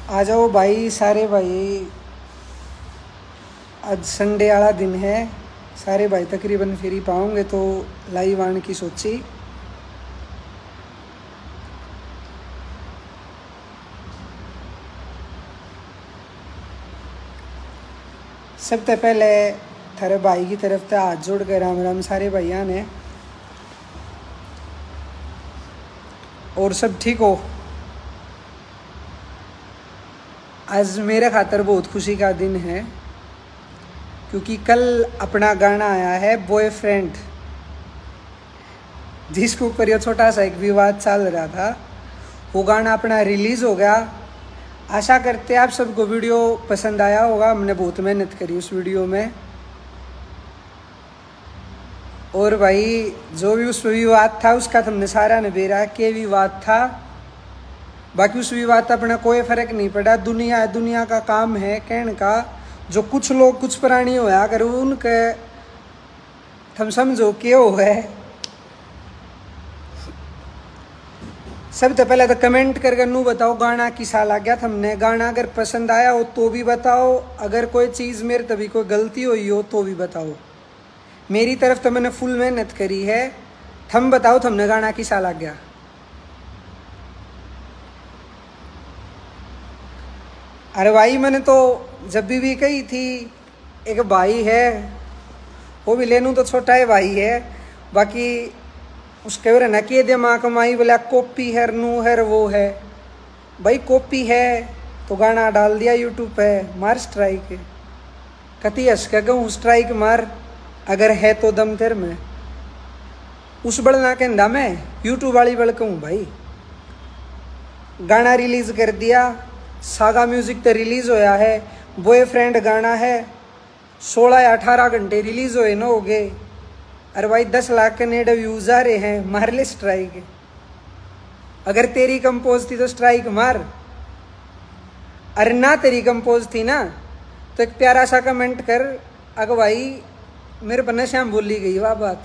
आ जाओ भाई सारे भाई, आज संडे वाला दिन है, सारे भाई तकरीबन फ्री पाओगे तो लाइव आने की सोची। सबसे पहले थारे भाई की तरफ से हाथ जोड़ कर राम राम सारे भैया ने। और सब ठीक हो? आज मेरे खातर बहुत खुशी का दिन है क्योंकि कल अपना गाना आया है बॉयफ्रेंड, जिसके ऊपर ये छोटा सा एक विवाद चल रहा था। वो गाना अपना रिलीज़ हो गया। आशा करते हैं आप सबको वीडियो पसंद आया होगा। हमने बहुत मेहनत करी उस वीडियो में। और भाई जो भी उस विवाद था उसका तुमने सारा नबेरा के विवाद था। बाकी उस विवाद का अपना कोई फर्क नहीं पड़ा। दुनिया का काम है कहने का। जो कुछ लोग कुछ प्राणी होया कर उनके तुम समझो क्यों है। सबसे पहले तो कमेंट करके नू बताओ गाना किसा लग गया तुमने। गाना अगर पसंद आया हो तो भी बताओ, अगर कोई चीज़ मेरे तभी कोई गलती हुई हो तो भी बताओ। मेरी तरफ तो मैंने फुल मेहनत करी है। थम बताओ तुमने गाना किसा लग गया। अरे भाई मैंने तो जब भी कही थी एक भाई है, वो भी लेनू तो छोटा है भाई है। बाकी उसके ऊपर न के दिमाग कमाई बोला कॉपी है नू है वो है। भाई कॉपी है तो गाना डाल दिया यूट्यूब पे, मार स्ट्राइक। कति हंस के कहूँ स्ट्राइक मार, अगर है तो दम तेर में। उस बड़ना कहना मैं यूट्यूब वाली बड़ कहूँ भाई। गाना रिलीज कर दिया, सागा म्यूजिक तो रिलीज होया है। बॉयफ्रेंड गाना है 16 या 18 घंटे रिलीज होए न हो गए। अरे भाई 10 लाख के नेट व्यूज आ रहे हैं, मार ले स्ट्राइक। अगर तेरी कंपोज थी तो स्ट्राइक मार। अरे ना तेरी कंपोज थी ना तो एक प्यारा सा कमेंट कर, अगर भाई मेरे पन्ने श्याम बोली गई वाह बात।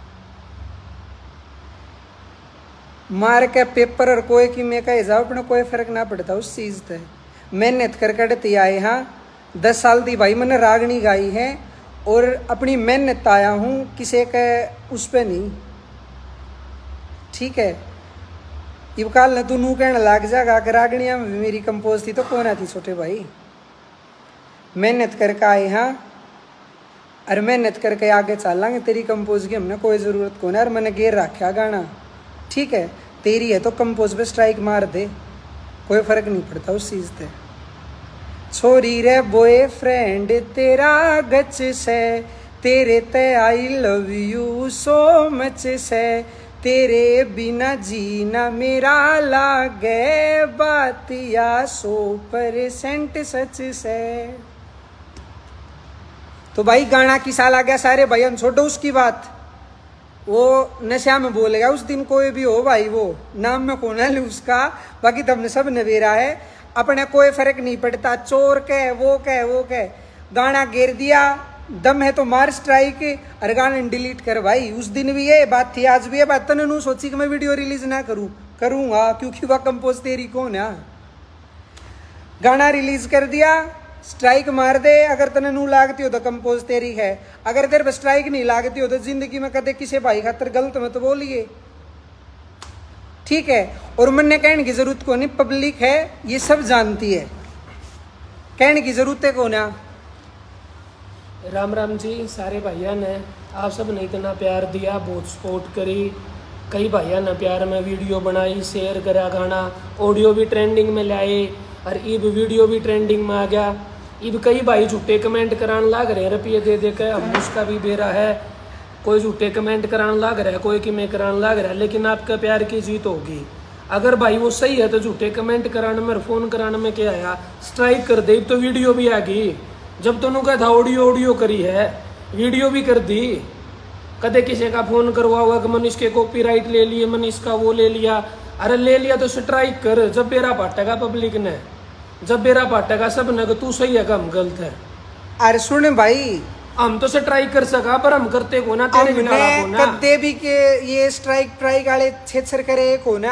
मार के पेपर और कोई की मैं कहे जाओ अपना कोई फर्क ना पड़ता उस चीज़ से। मेहनत कर कटती आए। हाँ 10 साल थी भाई मैंने रागनी गाई है और अपनी मेहनत आया हूँ, किसी के उस पर नहीं। ठीक है इब काल न तू नू कहने लग जाएगा कि रागनिया में मेरी कंपोज थी तो कौन थी छोटे भाई। मेहनत करके आए। हाँ अरे मेहनत करके आगे चलेंगे। तेरी कंपोज की हमने कोई ज़रूरत कौन है। और मैंने गेर रखा गाना, ठीक है तेरी है तो कंपोज पे स्ट्राइक मार दे, कोई फर्क नहीं पड़ता उस चीज़ से। छोरी रे बॉयफ्रेंड तेरा गच से, तेरे ते I love you so much से, तेरे बिना जीना मेरा लागे, बात या 100% सच से। तो भाई गाना किसा ला गया सारे भाई, हम छोड़ो उसकी बात। वो नशा में बोलेगा उस दिन कोई भी हो भाई, वो नाम में कौन है उसका। बाकी तुमने सब नवेरा है, अपने कोई फर्क नहीं पड़ता। चोर के वो कह गाना गिर दिया, दम है तो मार स्ट्राइक और गाना डिलीट कर। भाई उस दिन भी ये बात थी, आज भी ये बात। तने नू सोची कि मैं वीडियो रिलीज ना करूँगा क्योंकि वह कंपोज तेरी कौन है। गाना रिलीज कर दिया, स्ट्राइक मार दे। अगर तने नू लागती हो तो कंपोज तेरी है। अगर तेरे पर स्ट्राइक नहीं लागती हो तो जिंदगी में कदे किसी भाई खातर गलत मत बोलिए, ठीक है। और मैंने कहने की जरूरत को नहीं, पब्लिक है ये सब जानती है, कहने की जरूरत है को ना। राम राम जी सारे भाइयों ने, आप सब ने इतना प्यार दिया, बहुत सपोर्ट करी। कई भाइयों ने प्यार में वीडियो बनाई, शेयर करा, गाना ऑडियो भी ट्रेंडिंग में लाए और इब वीडियो भी ट्रेंडिंग में आ गया। इब कई भाई झूठे कमेंट कराने लाग रहे हैं रुपये दे के, हम उसका भी बेरा है। कोई झूठे कमेंट कराने लाग रहा है, कोई कि मैं कराने लाग रहा है, लेकिन आपका प्यार की जीत होगी। अगर भाई वो सही है तो झूठे कमेंट कराने में, फोन कराने में क्या आया, स्ट्राइक कर दे तो वीडियो भी आ गई। जब दोनों का था ऑडियो करी है, वीडियो भी कर दी। कदे किसी का फोन करवा हुआ कि मनीष के कॉपीराइट ले लिए, मनीष का वो ले लिया। अरे ले लिया तो स्ट्राइक कर। जब बेरा पाटेगा पब्लिक ने, जब बेरा पाटेगा सब ने तू सही है हम गलत है। अरे सुन भाई हम तो स्ट्राइक कर सका पर हम करते को ना, तेरे बिना को ना कदे भी के ये स्ट्राइक ट्राइक वाले छेछर करे को ना।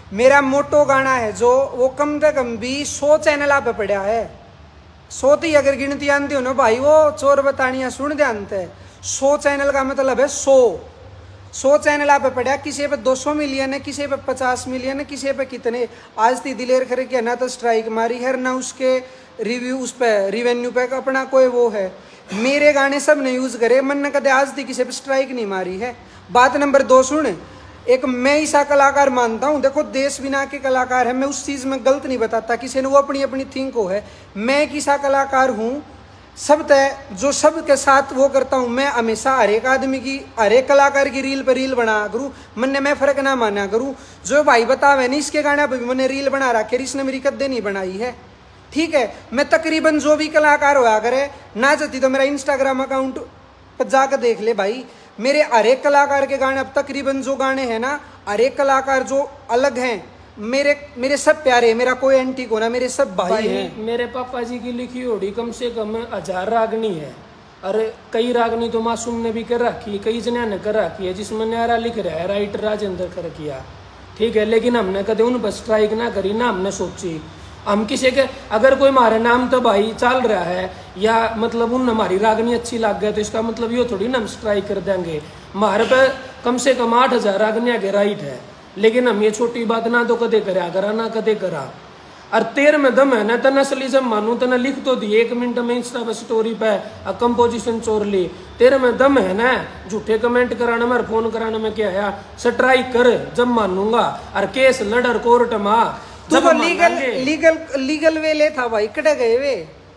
मेरा मोटो गाना है जो वो कम से कम भी 100 चैनल पे पड़ा है। 100 थी अगर गिनती आती हो ना भाई, वो चोर बतानिया सुन दे अंत है। 100 चैनल का मतलब है 100 चैनल आप पे पड़ा, किसी पे 200 मिलियन है, किसी पे 50 मिलियन है, किसी पे कितने। आज थी दिलेर करे के ना तो स्ट्राइक मारी है ना, उसके रिव्यू उस पे रिवेन्यू पे अपना कोई वो है। मेरे गाने सब ने यूज करे, मन ने कदे आज थी किसी पे स्ट्राइक नहीं मारी है। बात नंबर 2 सुन, एक मैं ऐसा कलाकार मानता हूँ, देखो देश बिना के कलाकार है, मैं उस चीज में गलत नहीं बताता, किसी ने वो अपनी अपनी थिंक हो है। मैं किसा कलाकार हूँ सब तय जो सबके साथ वो करता हूँ, मैं हमेशा हर एक आदमी की हर एक कलाकार की रील पर रील बना करूँ, मन मैं फर्क ना माना करूँ। जो भाई बतावे नहीं इसके गाने पर मैंने रील बना रखी है, इसने मेरी कद्दे नहीं बनाई है, ठीक है। मैं तकरीबन जो भी कलाकार होया करे ना चाहती तो मेरा इंस्टाग्राम अकाउंट पर जाकर देख ले भाई, मेरे हर एक कलाकार के गाने अब तकरीबन जो गाने हैं ना, हर एक कलाकार जो अलग हैं, मेरे सब प्यारे, मेरा कोई एंटी को ना, मेरे सब भाई हैं। मेरे पापा जी की लिखी होड़ी कम से कम 1000 रागनी है, और कई रागनी तो मासूम ने भी कर रखी, कई जने ने कर रखी है, जिसमें न्यारा लिख रहा है राइटर राजेंद्र कर किया, ठीक है। लेकिन हमने कदे उन पर स्ट्राइक ना करी, ना हमने सोची। हम किसी के अगर कोई हमारे नाम तो भाई चल रहा है या मतलब उन हमारी रागनी अच्छी लग गया तो इसका मतलब ये थोड़ी ना हम स्ट्राइक कर देंगे। हमारे पे कम से कम 8000 रागनिया के राइट है, लेकिन हम ये छोटी बात ना तो कदे करा ना कदे करा। और तेर में दम है ना तो नस्लिज्म मानू तो लिख तो दी 1 मिनट में इंस्टा पर स्टोरी पे कंपोजिशन चोर ली। तेरे में दम है ना झूठे कमेंट कराने में और फोन कराने में क्या है, स्ट्राइक कर जब मानूंगा और केस लड़ कोर्ट में। तू तो लीगल वे ले था भाई, कटे गए वे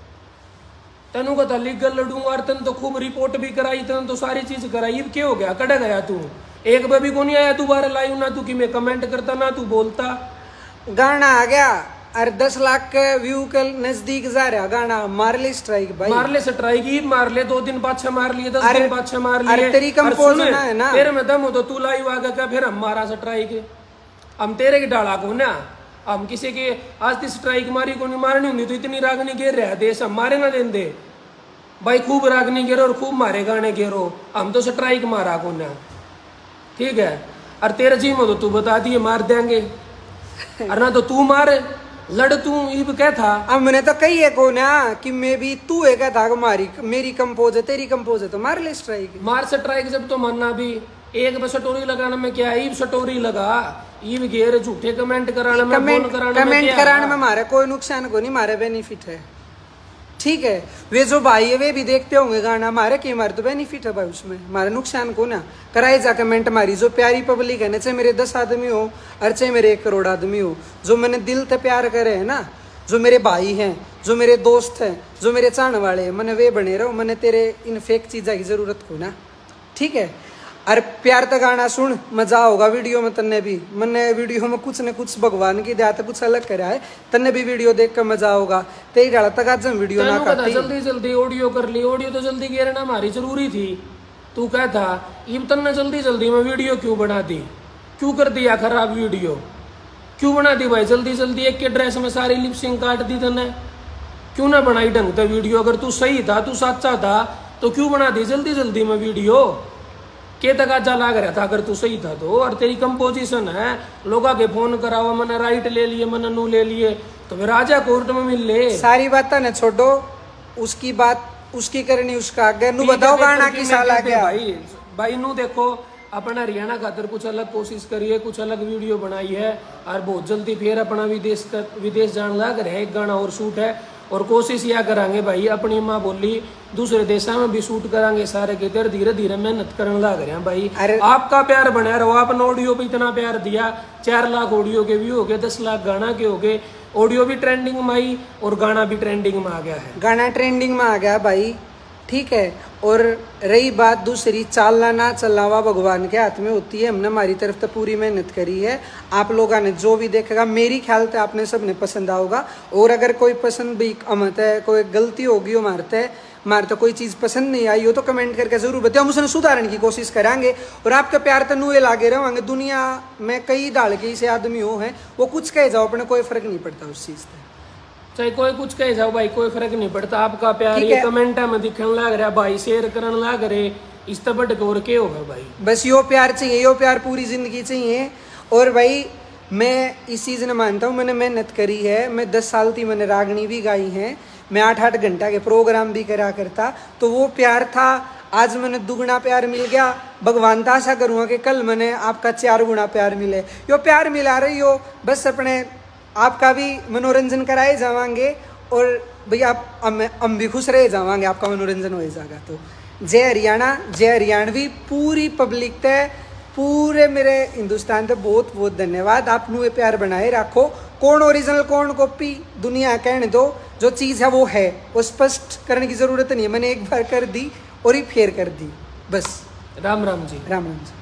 तेनू कहता लीगल लड़ूंगा, और तेन तो खूब रिपोर्ट भी कराई, तेन तो सारी चीज कराई, अब क्या हो गया, कटे गया तू। एक बेबी को नहीं आया दोबारा लाइव ना, तू कि मैं कमेंट करता ना तू बोलता। गाना आ गया और 10 लाख के व्यू के नजदीक जा रहा गाना, मार ले स्ट्राइक भाई, मार ले स्ट्राइक ही मार ले, 2 दिन पाछे मार लिए, 10 दिन पाछे मार लिए। अरे तेरी कंपोज है ना, तेरे में दम हो तो तू लाइव आ गया, फिर हम मारा स्ट्राइक, हम तेरे की डाला को ना, हम किसी के आज ती स्ट्राइक मारी को नहीं मारनी होंगी तो इतनी रागनी घेर रहा देश, हम मारे ना देंदे भाई, खूब रागनी घेरो और खूब मारे गाने घेरो, हम तो स्ट्राइक मारा को ना, ठीक है। और तेरे जी में तो तू बता दिए मार देंगे, और ना तो तू मारे लड़, तू ये क्या था। अब मैंने तो कही है को ना कि मैं भी तू है क्या था, मेरी कंपोज है तेरी कंपोज है तो मार ले स्ट्राइक, मार स्ट्राइक जब तो मानना भी। एक बस स्टोरी लगाने में क्या है, स्टोरी लगा ये घेर, झूठे कमेंट कराने में, कमेंट कराने में हमारा कोई नुकसान को नहीं, हमारे बेनिफिट है, ठीक है। वे जो भाई है वे भी देखते होंगे गाना हमारे कि हमारे तो बेनिफिट है भाई, उसमें हमारे नुकसान को ना कराए जा कमेंट हमारी। जो प्यारी पब्लिक है ना, चाहे मेरे 10 आदमी हो और चाहे मेरे 1 करोड़ आदमी हो, जो मैंने दिल से प्यार करे है ना, जो मेरे भाई हैं, जो मेरे दोस्त हैं, जो मेरे चाहने वाले हैं, मैंने वे बने रहो, मैंने तेरे इन फेक चीज़ों की जरूरत को ना, ठीक है। अरे प्यार तक गाना सुन, मजा होगा वीडियो में, तन्ने भी मैंने वीडियो में कुछ न कुछ भगवान की दया कुछ अलग करा है, तन्ने भी वीडियो देख कर मजा होगा। तेरी डाला तक आज वीडियो ना काटी, जल्दी ऑडियो कर ली, ऑडियो तो जल्दी घेरना हमारी जरूरी थी। तू कहता ये तन्ने जल्दी में वीडियो क्यों बना दी, क्यों कर दिया खराब वीडियो, क्यों बना दी भाई जल्दी एक के ड्रेस में सारी लिपसिंग काट दी तन्ने, क्यों ना बनाई ढंग से वीडियो। अगर तू सही था, तू सच्चा था तो क्यों बना दी जल्दी में वीडियो, के तकाजा लाग रहा था अगर तू सही था तो। और तेरी कंपोजिशन है, लोग आगे फोन करावा, मैंने राइट ले लिए, मैंने नू ले लिए, तो फिर राजा कोर्ट में मिल ले। सारी बात ना छोड़ो, उसकी बात उसकी करनी उसका आगे नू बताओ गाना की साल आ गया भाई नू देखो अपना हरियाणा खातर कुछ अलग कोशिश करिए, कुछ अलग वीडियो बनाई है, और बहुत जल्दी फिर अपना विदेश जाने लग रहे, एक गाना और शूट है, और कोशिश यह करांगे भाई अपनी माँ बोली दूसरे देशों में भी शूट करांगे सारे के तेरे, धीरे धीरे मेहनत करने लग रहे हैं भाई। आपका प्यार बना रहो, आपने ऑडियो पे इतना प्यार दिया, 4 लाख ऑडियो के व्यू हो गए, 10 लाख गाना के हो गए, ऑडियो भी ट्रेंडिंग में आई और गाना भी ट्रेंडिंग में आ गया है, गाना ट्रेंडिंग में आ गया भाई, ठीक है। और रही बात दूसरी, चालना ना चलना भगवान के हाथ में होती है, हमने हमारी तरफ तो पूरी मेहनत करी है, आप लोगों ने जो भी देखेगा मेरी ख्याल से आपने सबने पसंद आओगा। और अगर कोई पसंद भी अमत है, कोई गलती होगी हो मारते कोई चीज़ पसंद नहीं आई हो तो कमेंट करके जरूर बताओ, हम उसने सुधारने की कोशिश करेंगे। और आपका प्यार तो नुए लागे रहेंगे, दुनिया में कई डाल के ऐसे आदमी हो हैं वो कुछ कह जाओ अपने कोई फर्क नहीं पड़ता उस चीज़ से, चाहे कोई कुछ कह जाओ भाई कोई फर्क नहीं पड़ता। आपका प्यार ये कमेंट में दिखने लग रहा है भाई, शेयर करने लग रहे, इस तब और के होगा भाई, बस यो प्यार चाहिए, यो प्यार पूरी जिंदगी चाहिए। और भाई मैं इस चीज़ ने मानता हूँ, मैंने मेहनत करी है। मैं 10 साल थी, मैंने रागनी भी गाई है, मैं 8-8 घंटा के प्रोग्राम भी करा करता। तो वो प्यार था, आज मैंने दुगना प्यार मिल गया। भगवान तो आशा करूँगा कि कल मैंने आपका 4 गुना प्यार मिले। यो प्यार मिला रही हो, बस अपने आपका भी मनोरंजन कराए जावांगे और भैया हम भी खुश रहे जावांगे, आपका मनोरंजन हो जाएगा। तो जय हरियाणा, जय हरियाणवी, पूरी पब्लिक ते, पूरे मेरे हिंदुस्तान ते बहुत बहुत धन्यवाद। आप ये प्यार बनाए रखो। कौन ओरिजिनल कौन कॉपी दुनिया कहने दो, जो चीज़ है वो है, वो स्पष्ट करने की ज़रूरत नहीं है। मैंने एक बार कर दी और ही फेर कर दी बस। राम राम जी। राम राम जी।